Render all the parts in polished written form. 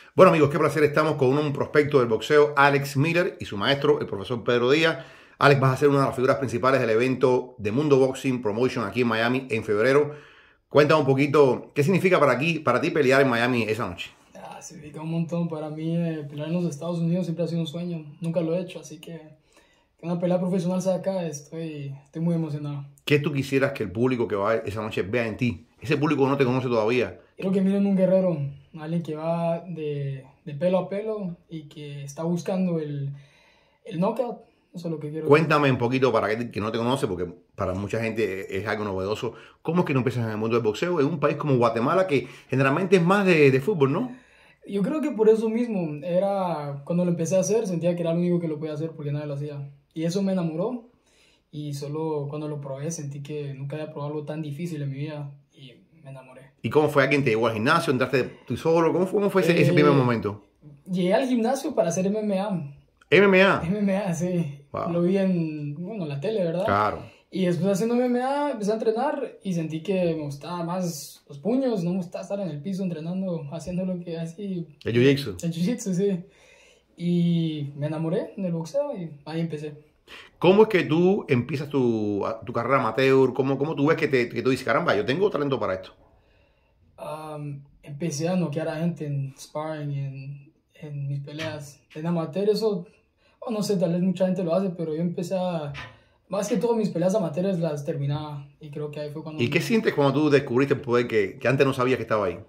Bueno amigos, qué placer, estamos con un prospecto del boxeo, Alex Miller, y su maestro, el profesor Pedro Díaz. Alex, vas a ser una de las figuras principales del evento de Mundo Boxing Promotion aquí en Miami en febrero. Cuéntame un poquito, ¿qué significa para ti pelear en Miami esa noche? Significa un montón. Para mí, pelear en los Estados Unidos siempre ha sido un sueño. Nunca lo he hecho, así que una pelea profesional sea acá, estoy muy emocionado. ¿Qué tú quisieras que el público que va esa noche vea en ti? Ese público no te conoce todavía. Quiero que miren un guerrero, alguien que va de pelo a pelo y que está buscando el knockout. Eso es lo que quiero. Cuéntame un poquito para que no te conoce, porque para mucha gente es algo novedoso. ¿Cómo es que no empiezas en el mundo del boxeo en un país como Guatemala, que generalmente es más de fútbol, ¿no? Yo creo que por eso mismo, cuando lo empecé a hacer, sentía que era lo único que lo podía hacer porque nadie lo hacía. Y eso me enamoró y solo cuando lo probé sentí que nunca había probado algo tan difícil en mi vida y me enamoré. ¿Y cómo fue? ¿Alguien te llevó al gimnasio? ¿Entraste tú solo? ¿Cómo fue ese primer momento? Llegué al gimnasio para hacer MMA. MMA. MMA, sí. Wow. Lo vi en la tele, ¿verdad? Claro. Y después haciendo MMA empecé a entrenar y sentí que me gustaba más los puños, no me gustaba estar en el piso entrenando, haciendo lo que así. El jiu-jitsu. El jiu-jitsu, sí. Y me enamoré del boxeo y ahí empecé. ¿Cómo es que tú empiezas tu carrera amateur? ¿Cómo tú ves que tú dices, caramba, yo tengo talento para esto? Empecé a noquear a gente en sparring y en mis peleas. En amateur eso, no sé, tal vez mucha gente lo hace, pero yo empecé a... Más que todo mis peleas amateurs las terminaba y creo que ahí fue cuando... ¿Y qué sientes cuando tú descubriste el poder que antes no sabías que estaba ahí?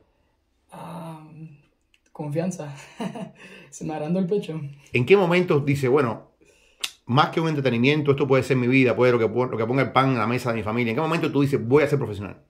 Confianza. Se me agrandó el pecho. ¿En qué momentos dices, bueno, más que un entretenimiento, esto puede ser mi vida, puede lo que ponga el pan en la mesa de mi familia? ¿En qué momento tú dices, voy a ser profesional?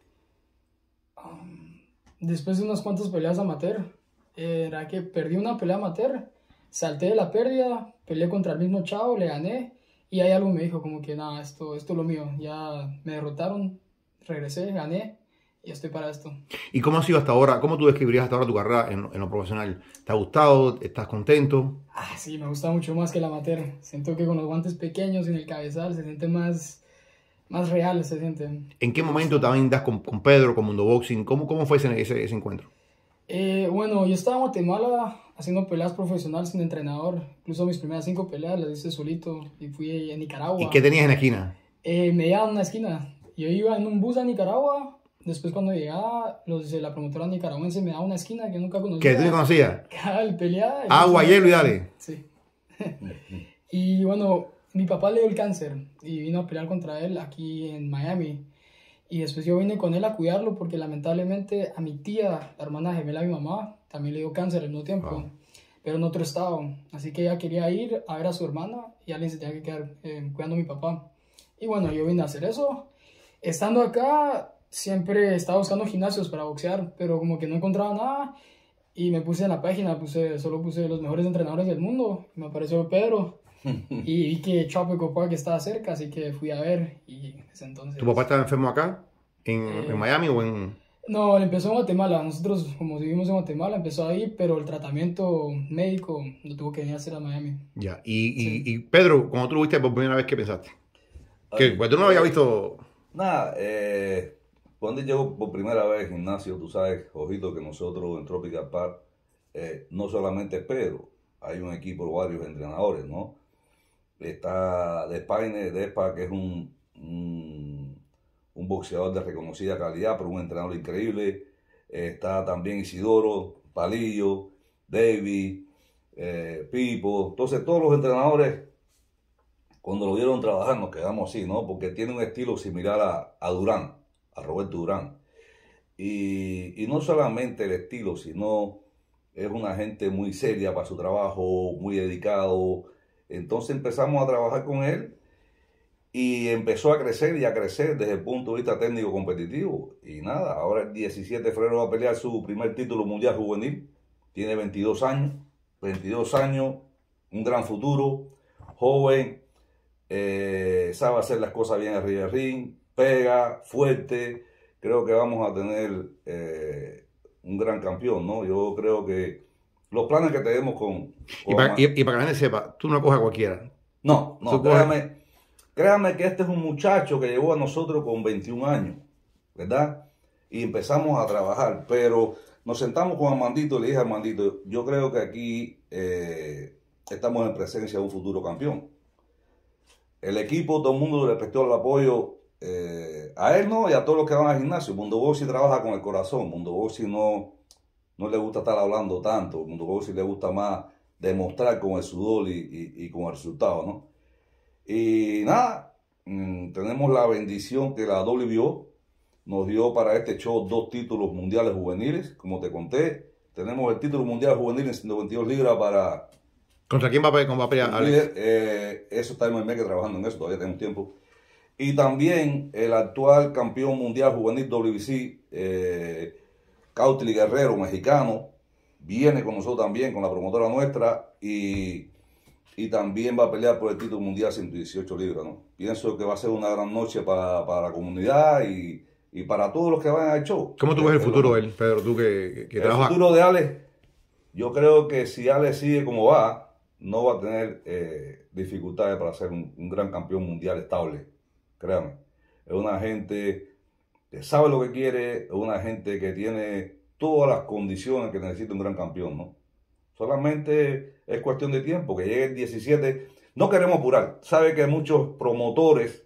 Después de unas cuantas peleas amateur, era que perdí una pelea amateur, salté de la pérdida, peleé contra el mismo chavo, le gané y ahí algo me dijo como que nada, esto es lo mío, ya me derrotaron, regresé, gané y estoy para esto. ¿Y cómo ha sido hasta ahora? ¿Cómo tú describirías hasta ahora tu carrera en lo profesional? ¿Te ha gustado? ¿Estás contento? Sí, me gusta mucho más que el amateur. Siento que con los guantes pequeños y en el cabezal se siente más real, se siente. ¿En qué momento también das con Pedro, con Mundo Boxing? ¿Cómo fue ese encuentro? Bueno, yo estaba en Guatemala haciendo peleas profesionales sin entrenador. Incluso mis primeras 5 peleas las hice solito y fui a Nicaragua. ¿Y qué tenías en la esquina? Me llevaban a una esquina. Yo iba en un bus a Nicaragua. Después cuando llegaba, los de la promotora nicaragüense me daban una esquina que yo nunca conocía. ¿Que tú no conocías? El pelear. Agua, hielo y dale. Sí. Y bueno, mi papá le dio el cáncer y vino a pelear contra él aquí en Miami. Y después yo vine con él a cuidarlo porque lamentablemente a mi tía, la hermana gemela de mi mamá, también le dio cáncer al mismo tiempo, Wow. pero en otro estado. Así que ella quería ir a ver a su hermana y alguien se tenía que quedar cuidando a mi papá. Y bueno, yo vine a hacer eso. Estando acá, siempre estaba buscando gimnasios para boxear, pero como que no encontraba nada. Y me puse en la página, solo puse los mejores entrenadores del mundo. Me apareció Pedro. Y vi que Tropical Park estaba cerca, así que fui a ver y desde entonces... ¿Tu papá estaba enfermo acá? ¿En Miami o en...? No, él empezó en Guatemala. Nosotros, como vivimos en Guatemala, empezó ahí, pero el tratamiento médico lo tuvo que venir a hacer a Miami. Ya. Sí. Y Pedro, cuando tú lo viste por primera vez, ¿qué pensaste? Que pues tú no lo habías visto... Nada, cuando llegó por primera vez al gimnasio, tú sabes, Ojito, que nosotros en Tropical Park, no solamente es Pedro, hay un equipo de varios entrenadores, ¿no? Está Despa, que es un boxeador de reconocida calidad, pero un entrenador increíble. Está también Isidoro, Palillo, David, Pipo. Entonces, todos los entrenadores, cuando lo vieron trabajar, nos quedamos así, ¿no? Porque tiene un estilo similar a Durán, a Roberto Durán. Y no solamente el estilo, sino es una gente muy seria para su trabajo, muy dedicado. Entonces empezamos a trabajar con él y empezó a crecer y a crecer desde el punto de vista técnico competitivo. Y nada, ahora el 17 de febrero va a pelear su primer título mundial juvenil. Tiene 22 años, un gran futuro, joven, sabe hacer las cosas bien arriba del ring, pega, fuerte. Creo que vamos a tener un gran campeón, ¿no? Yo creo que los planes que tenemos Y para que la gente sepa, tú no coges a cualquiera. No, Tú créame que este es un muchacho que llegó a nosotros con 21 años, ¿verdad? Y empezamos a trabajar, pero Nos sentamos con Armandito y le dije a Armandito, yo creo que aquí estamos en presencia de un futuro campeón. El equipo, todo el mundo le prestó el apoyo a él, ¿no? Y a todos los que van al gimnasio. Mundo Boxing trabaja con el corazón. Mundo Boxing no le gusta estar hablando tanto. Mundo Boxing le gusta más demostrar con el sudor y con el resultado, ¿no? Y nada, tenemos la bendición que la WBO nos dio para este show 2 títulos mundiales juveniles, como te conté. Tenemos el título mundial juvenil en 122 libras para... ¿Contra quién va a pelear, Alex? Eso está en que trabajando en eso, todavía tenemos tiempo. Y también el actual campeón mundial juvenil WBC, Cautli Guerrero, mexicano, viene con nosotros también, con la promotora nuestra, y también va a pelear por el título mundial 118 libras, ¿no? Pienso que va a ser una gran noche para la comunidad y para todos los que vayan al show. ¿Cómo tú ves el futuro de él, Pedro? Tú que trabajas. El futuro de Alex, yo creo que si Alex sigue como va, no va a tener dificultades para ser un gran campeón mundial estable. Créame. Es una gente que sabe lo que quiere, es una gente que tiene todas las condiciones que necesita un gran campeón, ¿no? Solamente es cuestión de tiempo, que llegue el 17. No queremos apurar. Sabe que muchos promotores,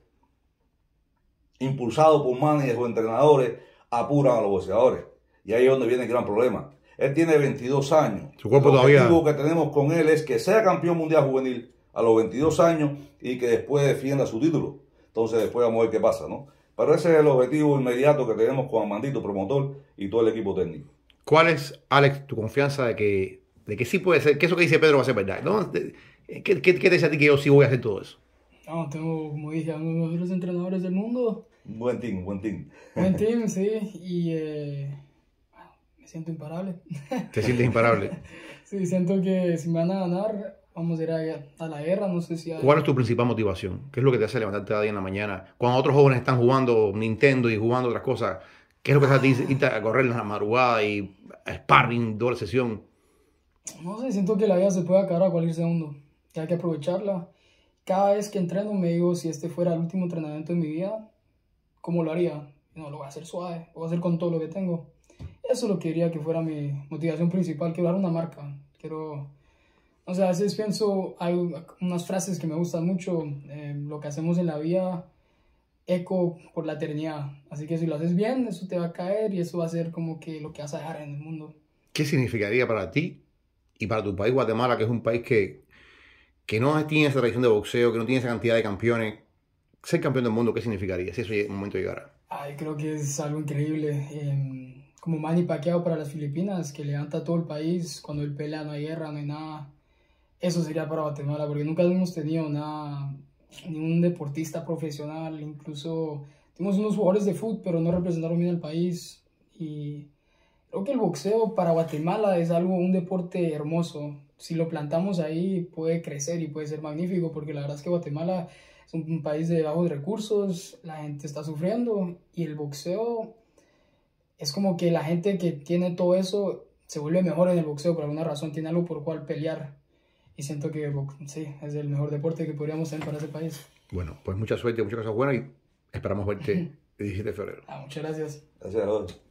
impulsados por managers o entrenadores, apuran a los boxeadores. Y ahí es donde viene el gran problema. Él tiene 22 años. Su cuerpo el objetivo todavía... que tenemos con él es que sea campeón mundial juvenil a los 22 años y que después defienda su título. Entonces después vamos a ver qué pasa, ¿no? Pero ese es el objetivo inmediato que tenemos con Armandito, promotor, y todo el equipo técnico. ¿Cuál es, Alex, tu confianza de que sí puede ser, que eso que dice Pedro va a ser verdad? ¿No? ¿Qué te dice a ti que yo sí voy a hacer todo eso? No, tengo, como dije, a uno de los mejores entrenadores del mundo. Un buen team, Buen team, sí. Y me siento imparable. ¿Te sientes imparable? Sí, siento que si me van a ganar, vamos a ir a la guerra. No sé si... ¿Cuál es tu principal motivación? ¿Qué es lo que te hace levantarte cada día en la mañana? Cuando otros jóvenes están jugando Nintendo y jugando otras cosas, ¿qué es lo que te hace irte a correr en la madrugada y a sparring, doble sesión? No sé, siento que la vida se puede acabar a cualquier segundo. Y hay que aprovecharla. Cada vez que entreno me digo, si este fuera el último entrenamiento de mi vida, ¿cómo lo haría? No, lo voy a hacer suave, lo voy a hacer con todo lo que tengo. Eso es lo que quería que fuera mi motivación principal, quiero dar una marca. Quiero... O sea, a veces pienso, hay unas frases que me gustan mucho, lo que hacemos en la vida, eco por la eternidad. Así que si lo haces bien, eso te va a caer y eso va a ser como que lo que vas a dejar en el mundo. ¿Qué significaría para ti y para tu país, Guatemala, que es un país que no tiene esa tradición de boxeo, que no tiene esa cantidad de campeones? Ser campeón del mundo, ¿qué significaría si eso en un momento llegara? Ay, creo que es algo increíble. Como Manny Pacquiao para las Filipinas, que levanta a todo el país, cuando él pelea no hay guerra, no hay nada. Eso sería para Guatemala, porque nunca hemos tenido nada, ningún deportista profesional, incluso tuvimos unos jugadores de fútbol, pero no representaron bien al país. Y creo que el boxeo para Guatemala es un deporte hermoso. Si lo plantamos ahí puede crecer y puede ser magnífico, porque la verdad es que Guatemala es un país de bajos recursos, la gente está sufriendo y el boxeo es como que la gente que tiene todo eso se vuelve mejor en el boxeo por alguna razón, tiene algo por cual pelear. Y siento que sí, es el mejor deporte que podríamos tener para ese país. Bueno, pues mucha suerte, muchas cosas buenas y esperamos verte el 17 de febrero. Muchas gracias. Gracias a todos.